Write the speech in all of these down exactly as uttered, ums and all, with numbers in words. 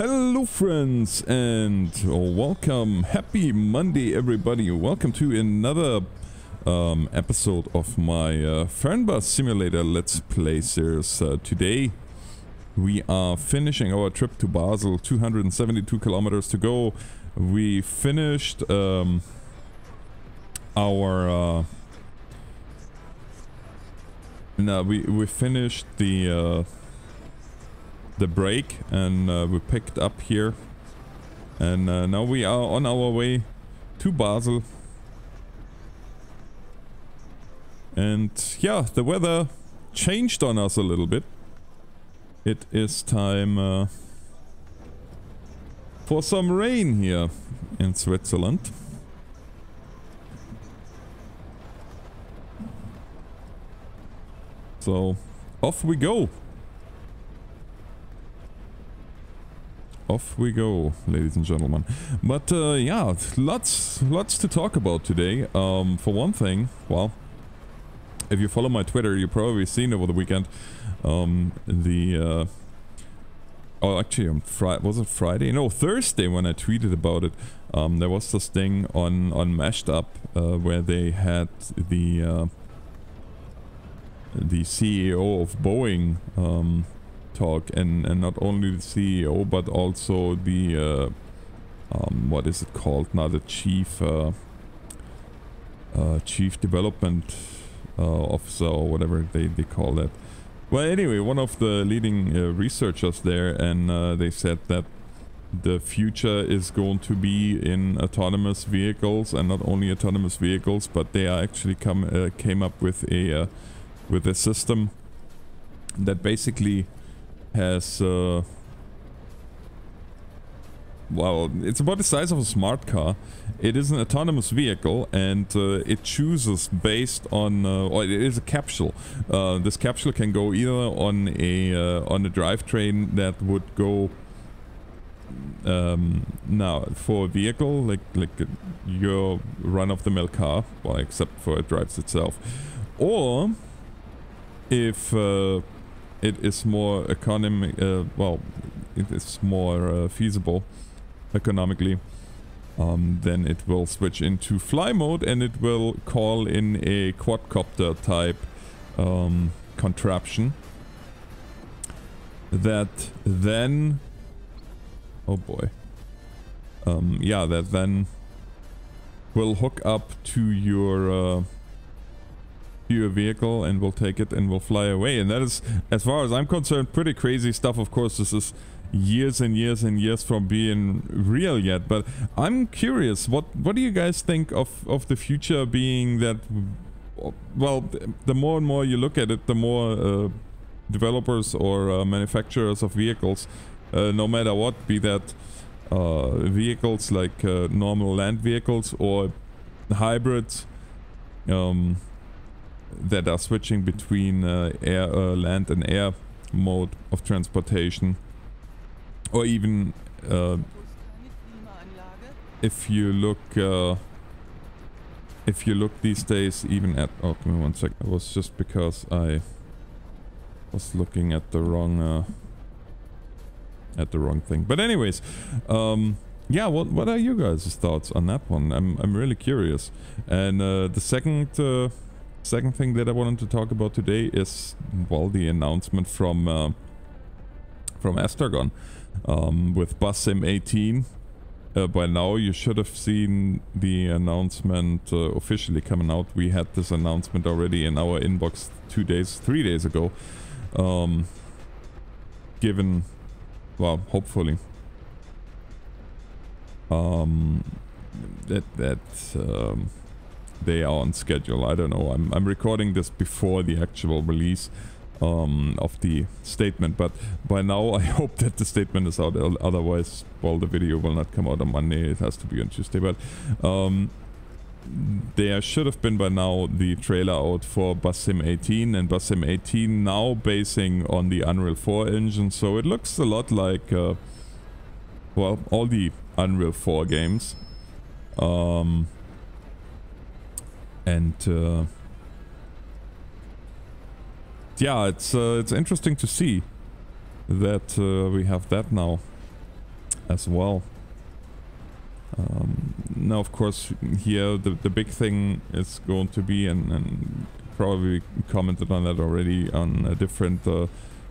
Hello friends and welcome, happy Monday everybody, welcome to another um, episode of my uh, Fernbus Simulator Let's Play series. Uh, today we are finishing our trip to Basel, two hundred seventy-two kilometers to go. We finished um, our... Uh, no, we, we finished the... Uh, the break and uh, we picked up here and uh, now we are on our way to Basel, and yeah, the weather changed on us a little bit. It is time uh, for some rain here in Switzerland. So off we go. Off we go, ladies and gentlemen. But uh, yeah, lots lots to talk about today. Um, for one thing, well, if you follow my Twitter, you've probably seen over the weekend um, the... Uh, oh, actually, on Friday, was it Friday? No, Thursday when I tweeted about it. Um, there was this thing on, on Mashed Up uh, where they had the, uh, the C E O of Boeing... Um, talk, and, and not only the C E O but also the uh, um, what is it called now, the chief uh, uh, chief development uh, officer or whatever they, they call that. Well, anyway, one of the leading uh, researchers there, and uh, they said that the future is going to be in autonomous vehicles, and not only autonomous vehicles, but they are actually come uh, came up with a uh, with a system that basically has uh, well, it's about the size of a smart car. It is an autonomous vehicle, and uh, it chooses based on uh, or it is a capsule. Uh, this capsule can go either on a uh, on a drivetrain that would go um, now for a vehicle like like your run-of-the-mill car, well, except for it drives itself, or if uh, it is more economic, uh, well, it is more uh, feasible economically, um, then it will switch into fly mode and it will call in a quadcopter type um, contraption that then, oh boy, um, yeah, that then will hook up to your uh, your vehicle and will take it and will fly away. And that is, as far as I'm concerned, pretty crazy stuff. Of course, this is years and years and years from being real yet, but I'm curious, what what do you guys think of of the future being that, well, the more and more you look at it, the more uh, developers or uh, manufacturers of vehicles, uh, no matter what, be that uh, vehicles like uh, normal land vehicles or hybrids, um, that are switching between uh, air, uh, land and air mode of transportation, or even uh, if you look uh, if you look these days even at, oh, give me one sec, it was just because I was looking at the wrong uh, at the wrong thing. But anyways, um, yeah, what what are you guys' thoughts on that one? I'm I'm really curious. And uh, the second. Uh, Second thing that I wanted to talk about today is, well, the announcement from uh, from Astragon um, with BusSim eighteen. Uh, by now you should have seen the announcement uh, officially coming out. We had this announcement already in our inbox two days, three days ago. Um, given, well, hopefully um, that that. Um, they are on schedule. I don't know. I'm, I'm recording this before the actual release um, of the statement, but by now I hope that the statement is out. Otherwise, well, the video will not come out on Monday. It has to be on Tuesday. But um, there should have been by now the trailer out for BusSim eighteen, and BusSim eighteen now basing on the Unreal four engine. So it looks a lot like, uh, well, all the Unreal four games. Um... And uh, yeah, it's uh, it's interesting to see that uh, we have that now. as well. Um, now, of course, here the, the big thing is going to be, and, and probably commented on that already on a different uh,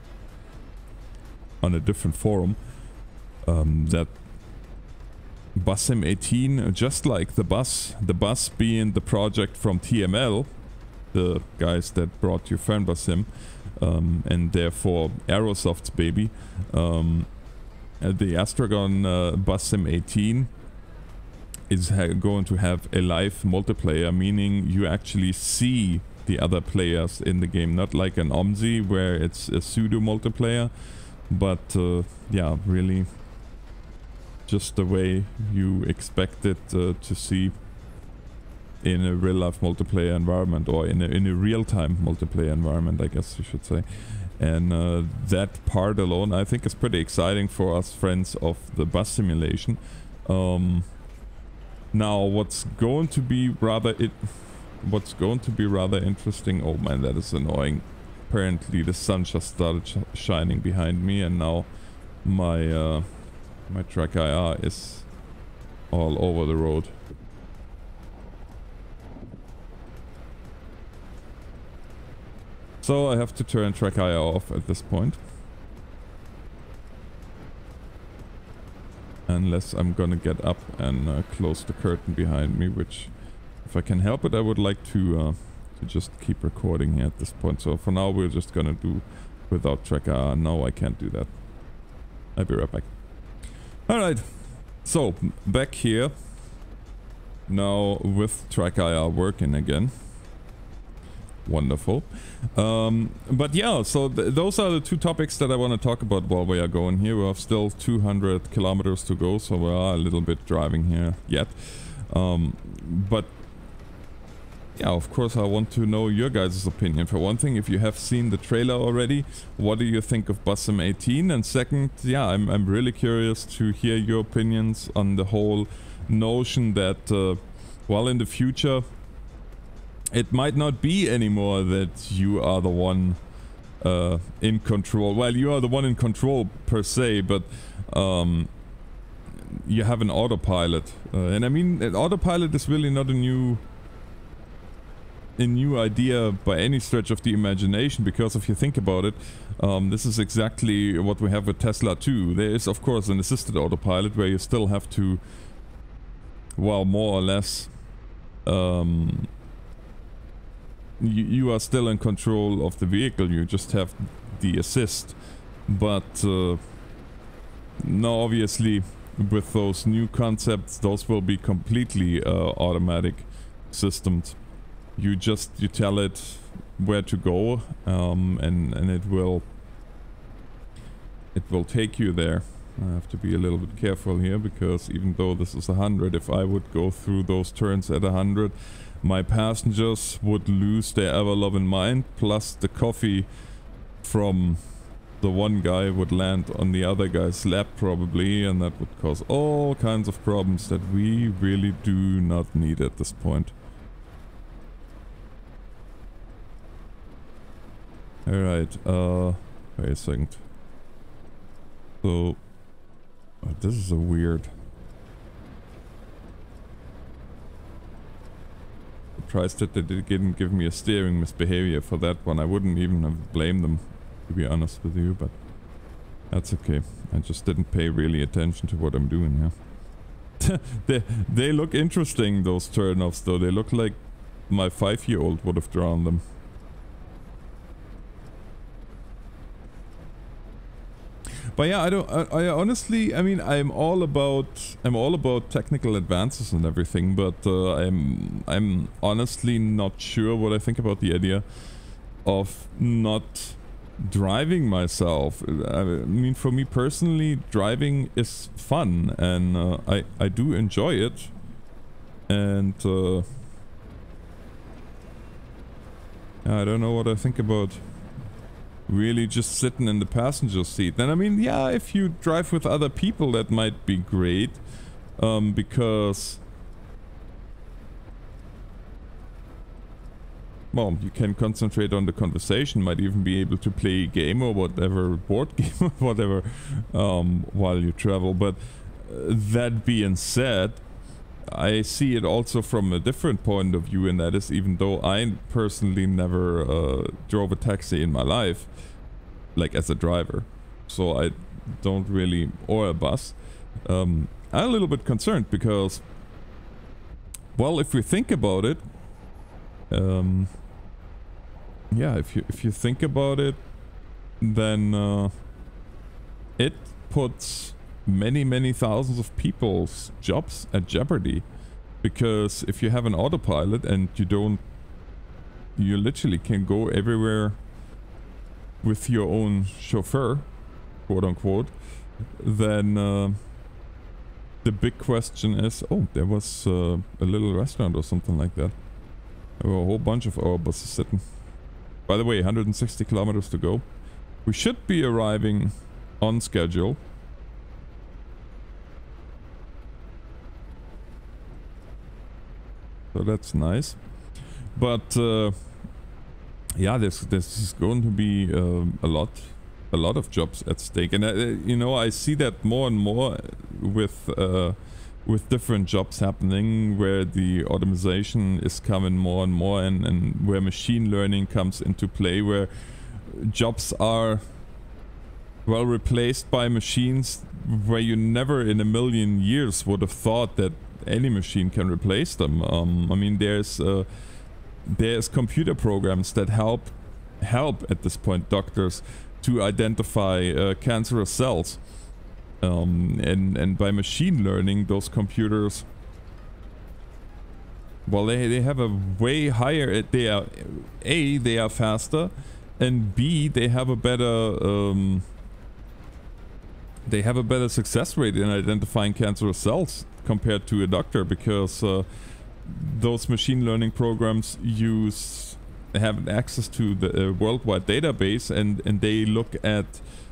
on a different forum, um, that Bussim eighteen, just like the bus, the bus being the project from T M L, the guys that brought you Fernbus Sim, um, and therefore Aerosoft's baby, um, the Astragon uh, Bussim eighteen is ha going to have a live multiplayer, meaning you actually see the other players in the game, not like an O M S I where it's a pseudo multiplayer, but uh, yeah, really just the way you expect it uh, to see in a real life multiplayer environment, or in a, in a real-time multiplayer environment, I guess you should say. And uh, that part alone I think is pretty exciting for us friends of the bus simulation. Um, now what's going to be rather it what's going to be rather interesting, oh man, that is annoying. Apparently the sun just started sh shining behind me, and now my uh, my track I R is all over the road. So I have to turn track I R off at this point. Unless I'm gonna get up and uh, close the curtain behind me, which, if I can help it, I would like to uh, to just keep recording here at this point. So for now we're just gonna do without track I R. No, I can't do that. I'll be right back. Alright, so back here now with track I R working again. Wonderful. Um, but yeah, so th those are the two topics that I want to talk about while we are going here. We have still two hundred kilometers to go, so we are a little bit driving here yet. Um, but yeah, of course I want to know your guys' opinion. For one thing, if you have seen the trailer already, what do you think of Bussim eighteen? And second, yeah, I'm, I'm really curious to hear your opinions on the whole notion that, uh, well, in the future, it might not be anymore that you are the one uh, in control. Well, you are the one in control per se, but um, you have an autopilot. Uh, and I mean, an autopilot is really not a new... a new idea by any stretch of the imagination, because if you think about it, um, this is exactly what we have with Tesla too. There is of course an assisted autopilot where you still have to, well, more or less, um, you, you are still in control of the vehicle, you just have the assist. But uh, now obviously with those new concepts, those will be completely uh, automatic systems. You just, you tell it where to go, um, and, and it will, it will take you there. I have to be a little bit careful here, because even though this is a hundred, if I would go through those turns at a hundred, my passengers would lose their ever-loving mind, plus the coffee from the one guy would land on the other guy's lap probably, and that would cause all kinds of problems that we really do not need at this point. Alright, uh, wait a second. So, oh, this is a weird... Surprised that they didn't give me a steering misbehavior for that one. I wouldn't even have blamed them, to be honest with you, but that's okay. I just didn't pay really attention to what I'm doing here. they, they look interesting, those turn-offs, though. They look like my five-year-old would have drawn them. But yeah, I don't. I, I honestly, I mean, I'm all about. I'm all about technical advances and everything. But uh, I'm. I'm honestly not sure what I think about the idea of not driving myself. I mean, for me personally, driving is fun, and uh, I. I do enjoy it. And uh, I don't know what I think about really just sitting in the passenger seat. And I mean, yeah, if you drive with other people, that might be great, um, because, well, you can concentrate on the conversation, might even be able to play a game or whatever, board game or whatever, um, while you travel. But that being said, I see it also from a different point of view, and that is, even though I personally never uh, drove a taxi in my life, like as a driver, so I don't really, or a bus, um, I'm a little bit concerned because, well, if we think about it, um, yeah, if you if you think about it, then uh, it puts many many thousands of people's jobs at jeopardy, because if you have an autopilot and you don't, you literally can go everywhere with your own chauffeur, quote unquote, then uh, the big question is, oh, there was uh, a little restaurant or something like that. There were a whole bunch of our buses sitting. By the way, one hundred sixty kilometers to go. We should be arriving on schedule. So that's nice. But uh, yeah, this this is going to be uh, a lot, a lot of jobs at stake, and uh, you know, I see that more and more with uh, with different jobs happening, where the automation is coming more and more, and and where machine learning comes into play, where jobs are, well, replaced by machines where you never in a million years would have thought that any machine can replace them. Um, I mean, there's uh, there's computer programs that help help at this point doctors to identify uh, cancerous cells, um, and and by machine learning, those computers, well, they they have a way higher. They are A, they are faster, and B, they have a better um, they have a better success rate in identifying cancerous cells compared to a doctor, because uh, those machine learning programs use have access to the uh, worldwide database, and and they look at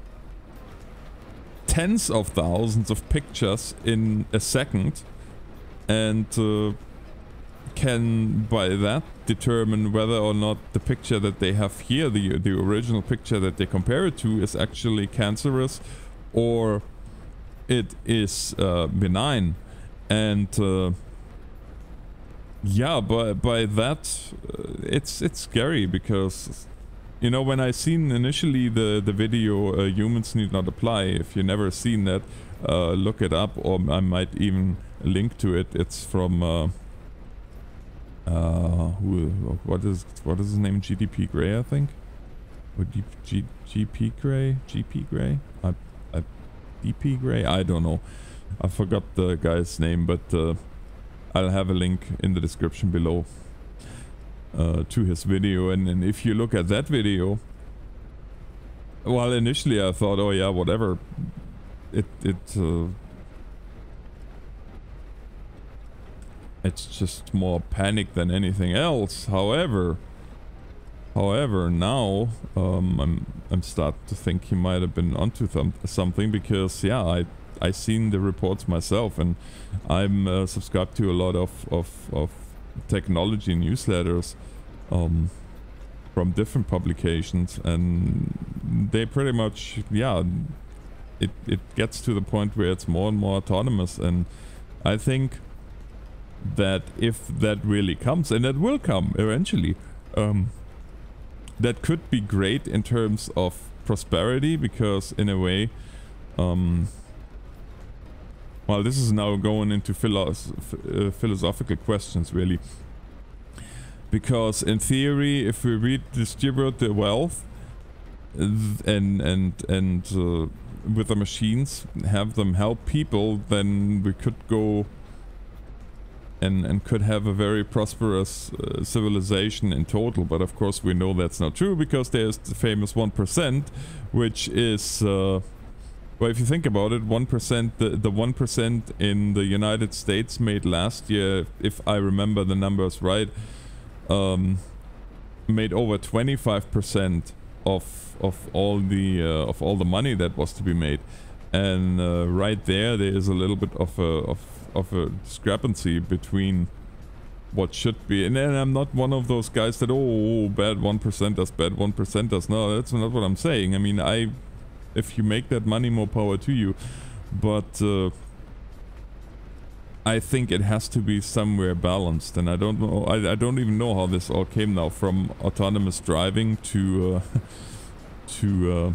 tens of thousands of pictures in a second, and uh, can by that determine whether or not the picture that they have here, the the original picture that they compare it to, is actually cancerous or it is uh, benign. And uh, yeah, by by that, uh, it's it's scary, because, you know, when I seen initially the the video uh, "Humans Need Not Apply," if you never seen that, uh, look it up, or I might even link to it. It's from uh, uh, who, what is what is his name? G D P Grey, I think. Or G, G, GP Grey, G P Grey, I, I, D P Grey. I don't know. I forgot the guy's name, but uh, I'll have a link in the description below uh, to his video. And, and if you look at that video, well, initially I thought, oh yeah, whatever. It it uh, it's just more panic than anything else. However, however, now um, I'm I'm starting to think he might have been onto th something, because yeah, I. I seen the reports myself, and I'm uh, subscribed to a lot of, of, of technology newsletters um, from different publications, and they pretty much, yeah, it, it gets to the point where it's more and more autonomous. And I think that if that really comes, and it will come eventually, um, that could be great in terms of prosperity, because in a way, um, well, this is now going into philosoph uh, philosophical questions, really. Because in theory, if we redistribute the wealth and and and uh, with the machines, have them help people, then we could go and and could have a very prosperous uh, civilization in total. But of course, we know that's not true, because there's the famous one percent, which is. Uh, Well, if you think about it, one percent, the, the one percent in the United States made last year, if I remember the numbers right, um, made over twenty-five percent of of all the uh, of all the money that was to be made. And uh, right there, there is a little bit of a of of a discrepancy between what should be. And then I'm not one of those guys that, oh, bad one percenters, bad one percenters. No, that's not what I'm saying. I mean, I. If you make that money, more power to you. But uh, I think it has to be somewhere balanced, and I don't know. I, I don't even know how this all came now from autonomous driving to uh, to uh,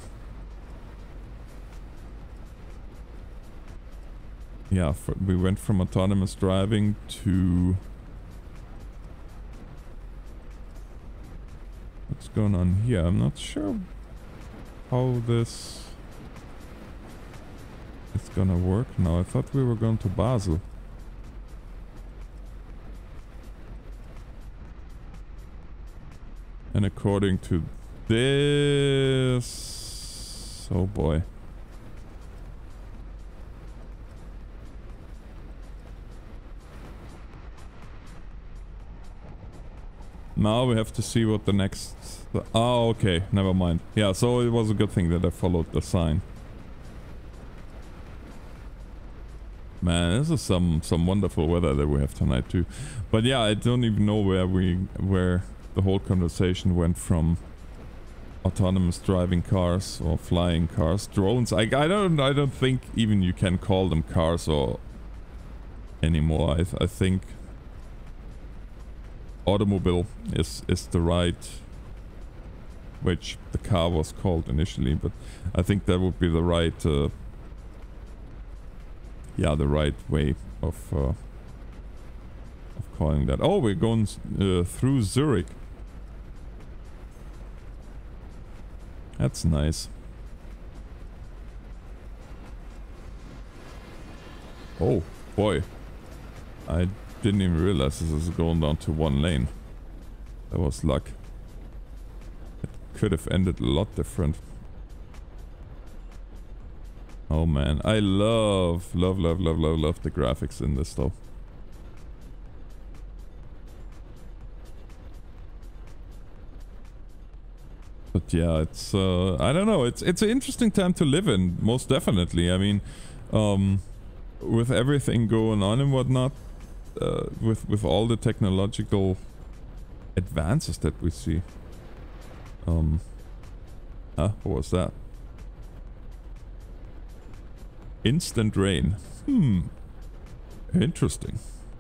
yeah. For, we went from autonomous driving to what's going on here. I'm not sure how this is gonna work now. I thought we were going to Basel. And according to this... Oh boy. Now we have to see what the next... The, oh, okay. Never mind. Yeah, so it was a good thing that I followed the sign. Man, this is some, some wonderful weather that we have tonight too. But yeah, I don't even know where we... where... the whole conversation went from autonomous driving cars or flying cars, drones. I, I don't I don't think even you can call them cars or anymore. I, th I think automobile is is the right, which the car was called initially, but I think that would be the right uh, yeah the right way of uh, of calling that. Oh, we're going uh, through Zurich. That's nice. Oh, boy. I didn't even realize this is going down to one lane. That was luck. It could have ended a lot different. Oh man, I love, love, love, love, love, love the graphics in this though. But yeah, it's, uh, I don't know, it's it's an interesting time to live in, most definitely. I mean, um, with everything going on and whatnot, uh, with, with all the technological advances that we see. Um, huh, what was that? Instant rain. Hmm, interesting.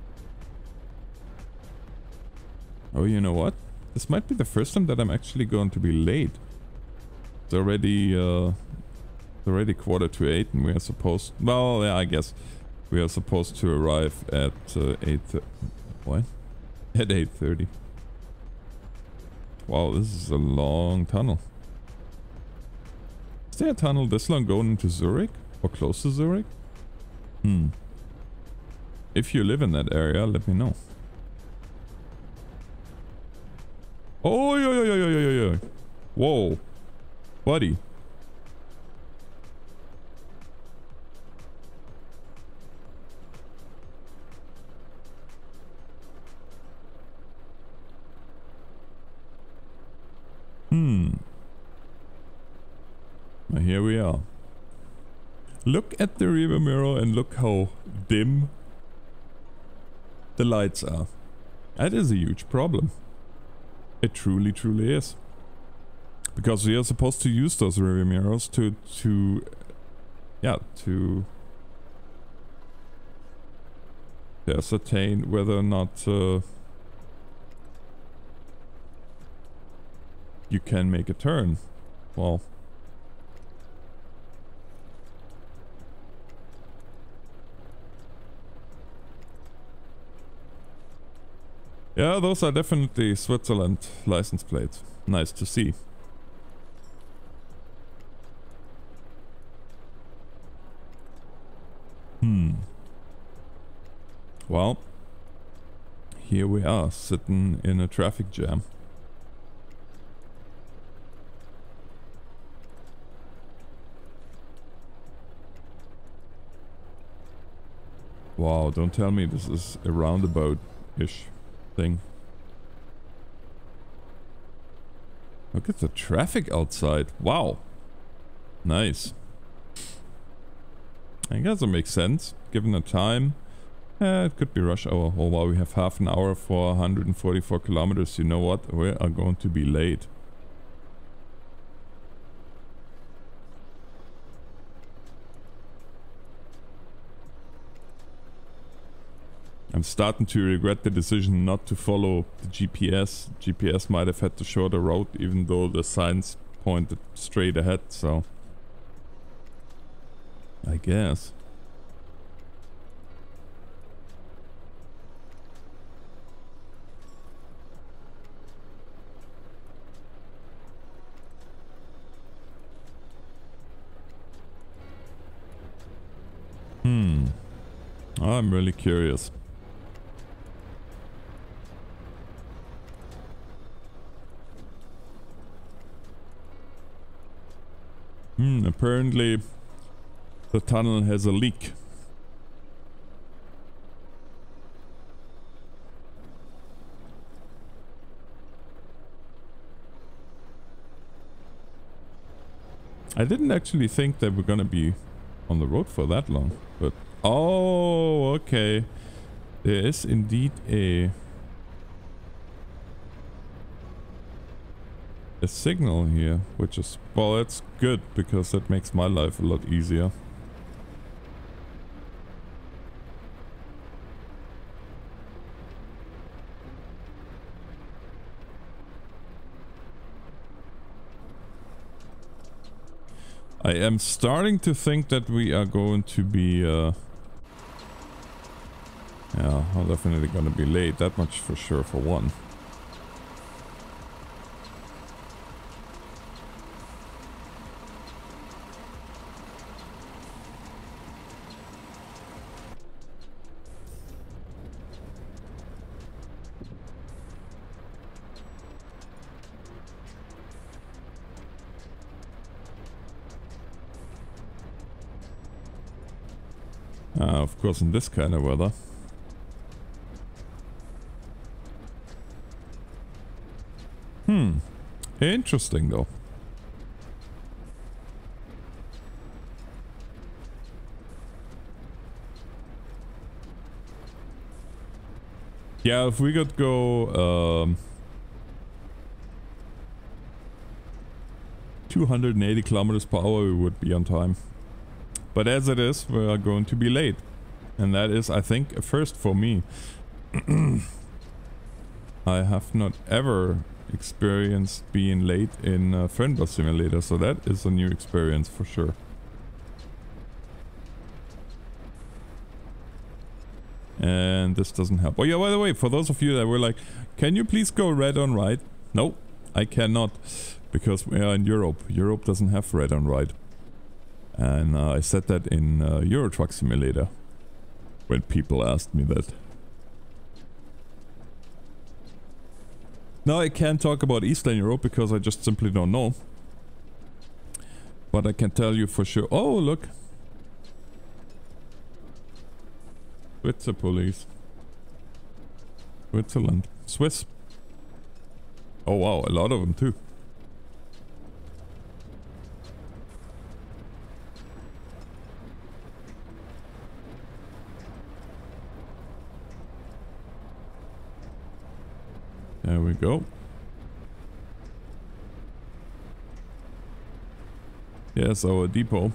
Oh, you know what? This might be the first time that I'm actually going to be late. It's already, uh, it's already quarter to eight and we are supposed... Well, yeah, I guess we are supposed to arrive at uh, eight... What? At eight thirty. Wow, this is a long tunnel. Is there a tunnel this long going into Zurich? Or close to Zurich? Hmm. If you live in that area, let me know. Oh, yo, yo, yo, yo, yo, yo. Whoa. Buddy. Hmm. Now here we are. Look at the rear mirror and look how dim the lights are. That is a huge problem. It truly, truly is. Because we are supposed to use those rear mirrors to, to, yeah, to, to ascertain whether or not uh, you can make a turn. Well, yeah, those are definitely Switzerland license plates. Nice to see. Hmm. Well, here we are, sitting in a traffic jam. Wow, don't tell me this is a roundabout-ish thing. Look at the traffic outside. Wow. Nice. I guess it makes sense, given the time. Eh, it could be rush hour. Oh wow, we have half an hour for one hundred forty-four kilometers. You know what? We are going to be late. I'm starting to regret the decision not to follow the G P S. G P S might have had the shorter route even though the signs pointed straight ahead, so... I guess. Hmm. I'm really curious. Hmm, apparently the tunnel has a leak. I didn't actually think they were gonna be on the road for that long, but oh, okay. There is indeed a a signal here, which is, well, that's good because that makes my life a lot easier. I am starting to think that we are going to be, uh... yeah, I'm definitely gonna be late, that much for sure for one. Uh, of course, in this kind of weather. Hmm. Interesting, though. Yeah, if we could go um, two hundred eighty kilometers per hour, we would be on time. But as it is, we are going to be late. And that is, I think, a first for me. I have not ever experienced being late in uh, Friend Bus Simulator, so that is a new experience for sure. And this doesn't help. Oh yeah, by the way, for those of you that were like, can you please go red on right? No, I cannot. Because we are in Europe. Europe doesn't have red on right. And uh, I said that in uh, Euro Truck Simulator when people asked me that. Now I can't talk about Eastern Europe because I just simply don't know. But I can tell you for sure. Oh, look. Switzer police. Switzerland. Swiss. Oh wow, a lot of them too. There we go. Yes, our depot.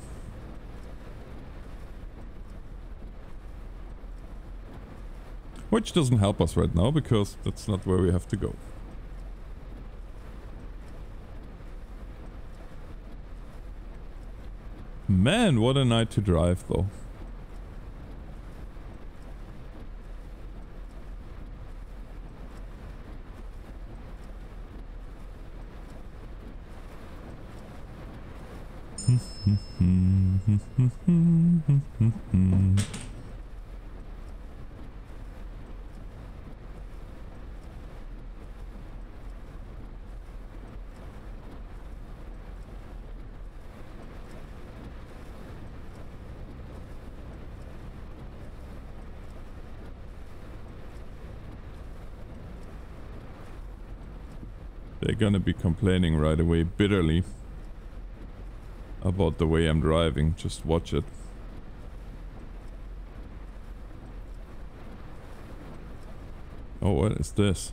Which doesn't help us right now, because that's not where we have to go. Man, what a night to drive, though. They're gonna be complaining right away bitterly about the way I'm driving. Just watch it. Oh, what is this?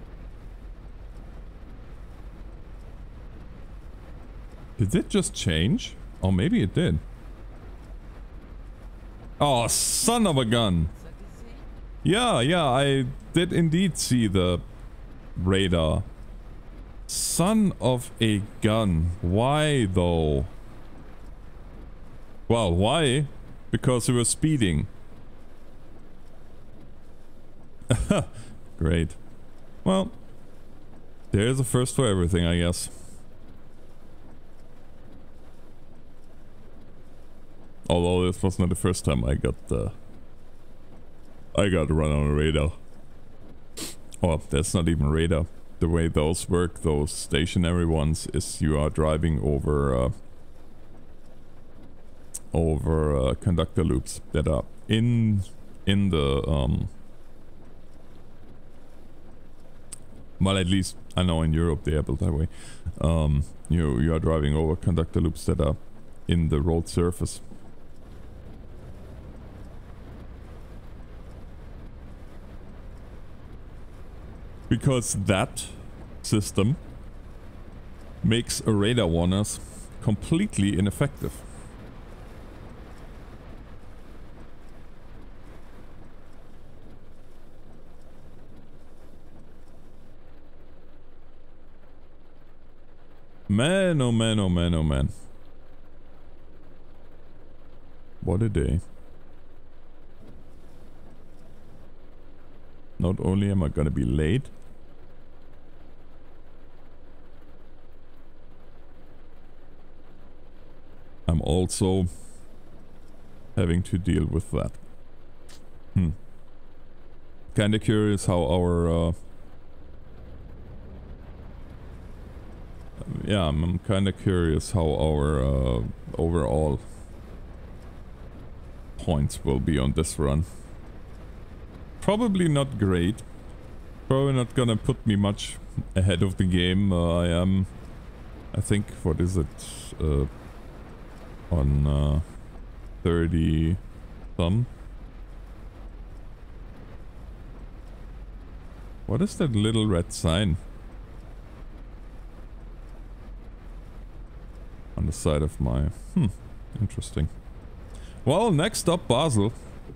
Did it just change? Oh, maybe it did. Oh, son of a gun. Yeah, yeah, I did indeed see the radar. Son of a gun. Why though? Well, why? Because we were speeding. Great. Well, there's a first for everything, I guess. Although this was not the first time I got uh, I got run on a radar. Oh, that's not even radar. The way those work, those stationary ones, is you are driving over uh, over uh, conductor loops that are in in the um. Well, at least I know in Europe they are built that way. Um, you you are driving over conductor loops that are in the road surface. Because that system makes a radar warners completely ineffective. Man, oh man, oh man, oh man. What a day. Not only am I gonna be late, I'm also having to deal with that. Hmm. Kinda curious how our... Uh, yeah, I'm, I'm kinda curious how our uh, overall points will be on this run. Probably not great. Probably not gonna put me much ahead of the game. Uh, I am... I think, what is it? Uh, on uh, thirty some. What is that little red sign on the side of my... Hmm, interesting. Well, next up, Basel.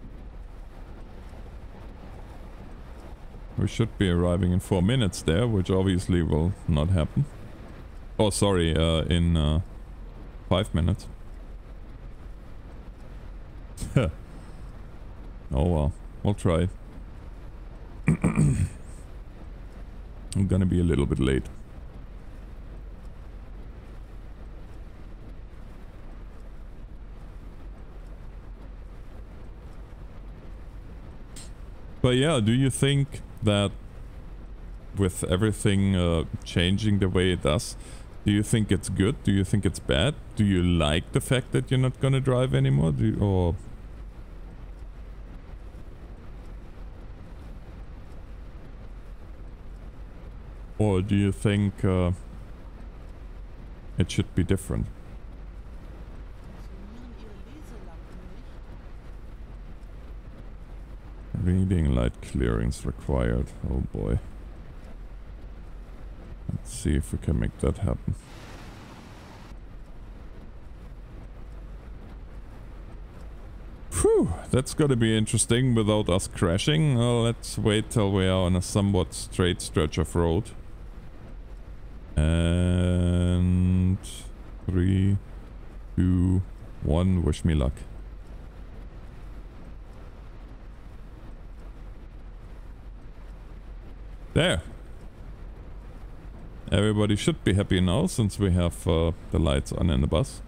We should be arriving in four minutes there, which obviously will not happen. Oh, sorry, uh, in uh, five minutes. Oh well, we'll try. I'm gonna be a little bit late. But yeah, do you think that with everything uh, changing the way it does, do you think it's good? Do you think it's bad? Do you like the fact that you're not gonna drive anymore? Do you, or... Or do you think uh, it should be different? Reading light clearance required. Oh boy. Let's see if we can make that happen. Whew, that's gotta be interesting without us crashing. Well, let's wait till we are on a somewhat straight stretch of road. And... Three, two, one, wish me luck. There! Everybody should be happy now, since we have uh, the lights on in the bus.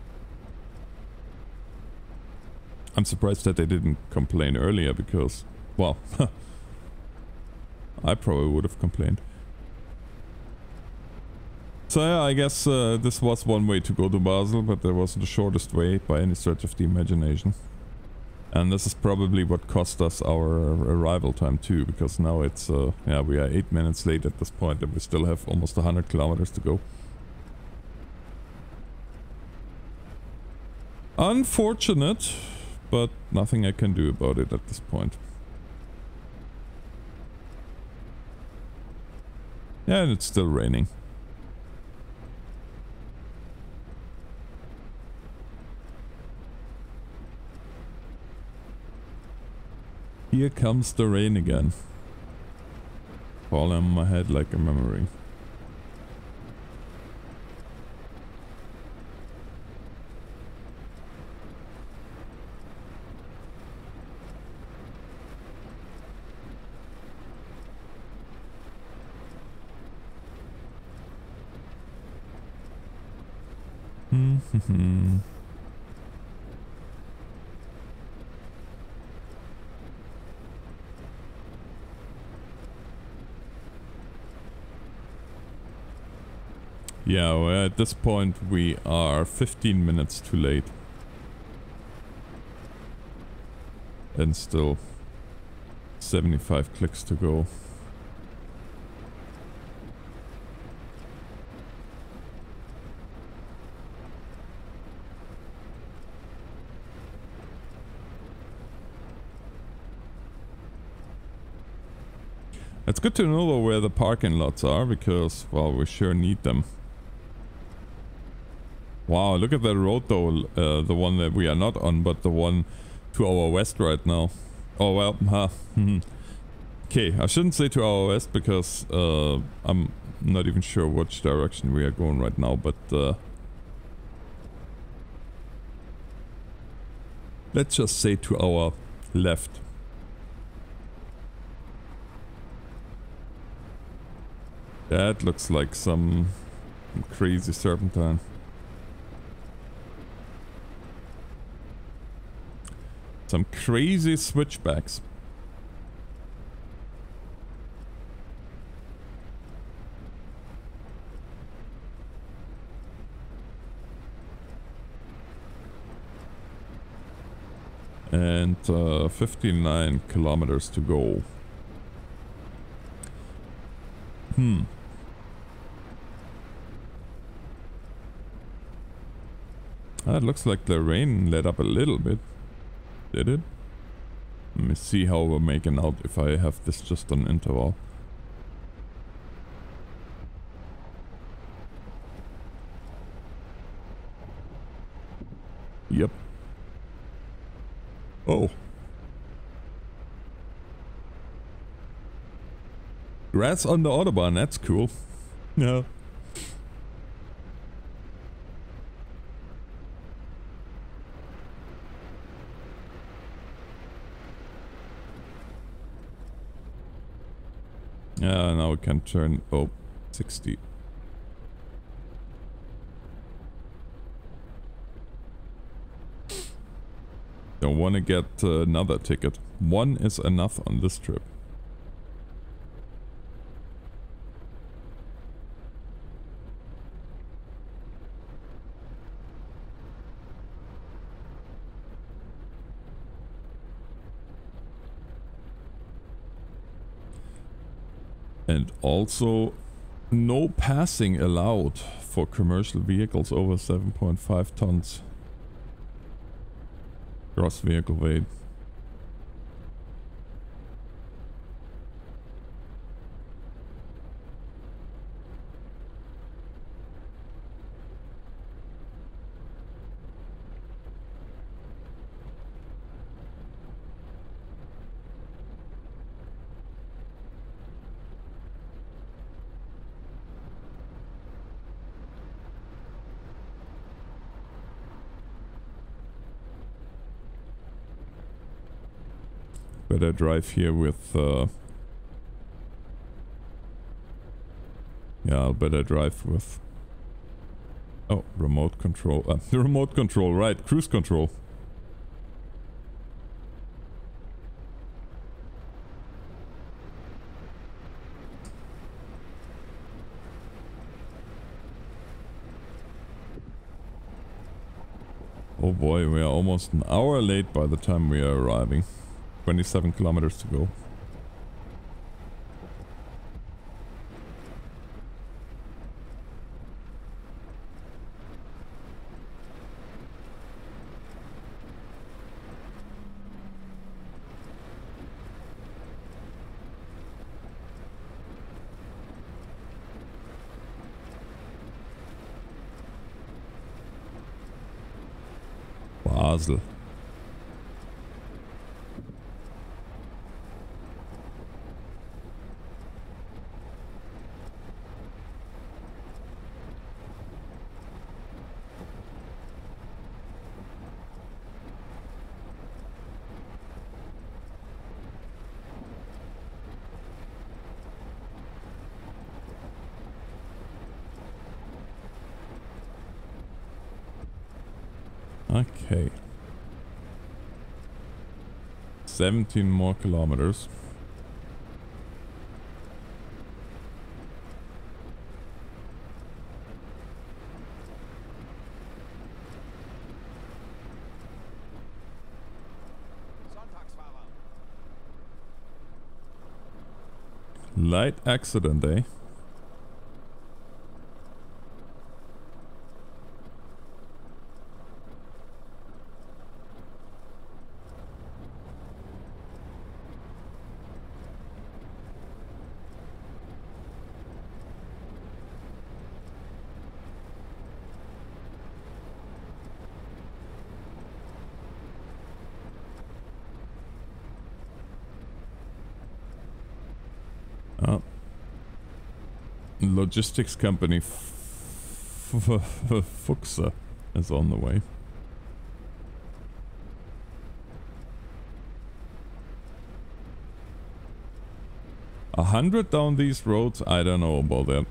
I'm surprised that they didn't complain earlier, because, well, I probably would have complained. So yeah, I guess uh, this was one way to go to Basel, but there was the shortest way by any stretch of the imagination. And this is probably what cost us our arrival time too, because now it's, uh, yeah, we are eight minutes late at this point and we still have almost one hundred kilometers to go. Unfortunate, but nothing I can do about it at this point. Yeah, and it's still raining. here comes the rain again. Falling on my head like a memory. Hmm. Yeah, well, at this point we are fifteen minutes too late. And still seventy-five clicks to go. It's good to know where the parking lots are because, well, we sure need them. Wow, look at that road though, uh, the one that we are not on, but the one to our west right now. Oh well, huh. Okay, I shouldn't say to our west because uh, I'm not even sure which direction we are going right now, but uh, let's just say to our left. That looks like some crazy serpentine. Some crazy switchbacks. And uh, fifty-nine kilometers to go. Hmm. Ah, it looks like the rain let up a little bit. Did it? Let me see how we're making out if I have this just on interval. Yep. Oh. Grass on the Autobahn, that's cool. Yeah. Yeah, now we can turn, oh, sixty. Don't want to get uh, another ticket. One is enough on this trip. And also, no passing allowed for commercial vehicles over seven point five tons. Gross vehicle weight. Better drive here with uh yeah, I'll better drive with oh, remote control. Uh, the remote control, right, cruise control. Oh boy, we are almost an hour late by the time we are arriving. twenty-seven kilometers to go. Basel. Okay. seventeen more kilometers. Light accident, eh? Oh. Logistics company Fuxa is on the way. A hundred down these roads? I don't know about that.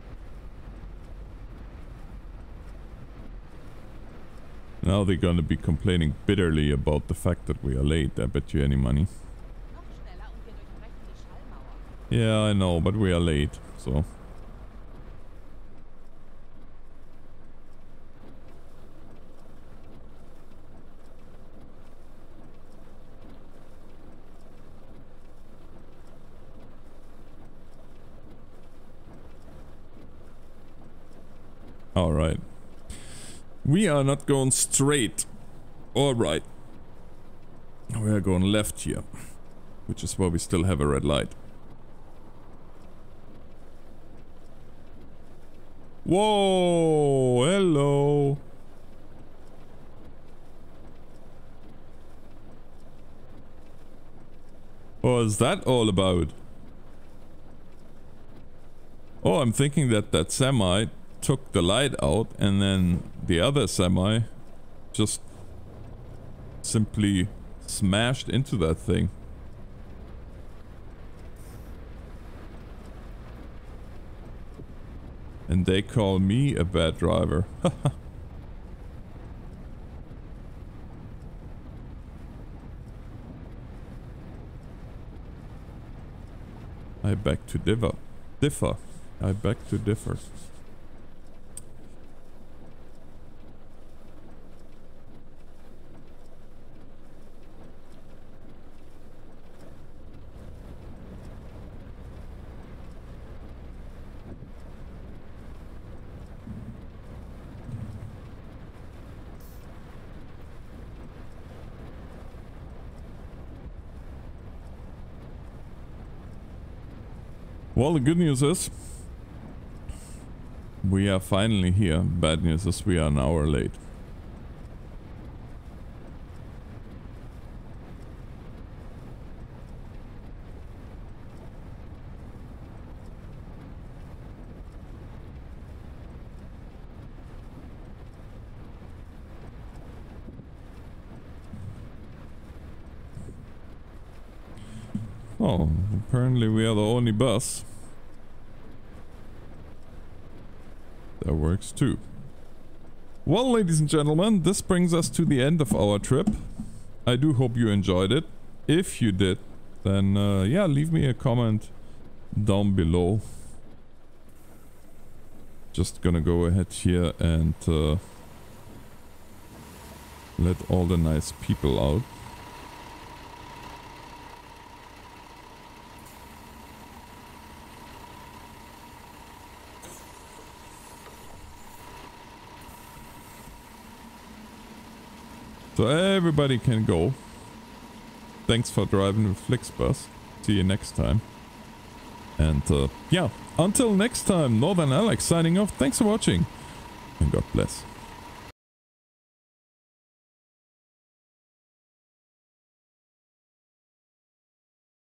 Now they're gonna be complaining bitterly about the fact that we are late. I bet you any money. Yeah, I know, but we are late, so. Alright. We are not going straight. Alright. We are going left here. Which is why we still have a red light. Whoa! Hello! What is that all about? Oh, I'm thinking that that semi took the light out and then the other semi just simply smashed into that thing. And they call me a bad driver. I beg to differ. Differ. I beg to differ. Well, the good news is we are finally here. Bad news is we are an hour late. Oh, apparently we are the only bus. That works too. Well, ladies and gentlemen, this brings us to the end of our trip. I do hope you enjoyed it. If you did, then uh, yeah, leave me a comment down below. Just gonna go ahead here and uh, let all the nice people out. So everybody can go. Thanks for driving with Flixbus. See you next time. And uh, yeah, until next time, Northern Alex signing off. Thanks for watching and God bless.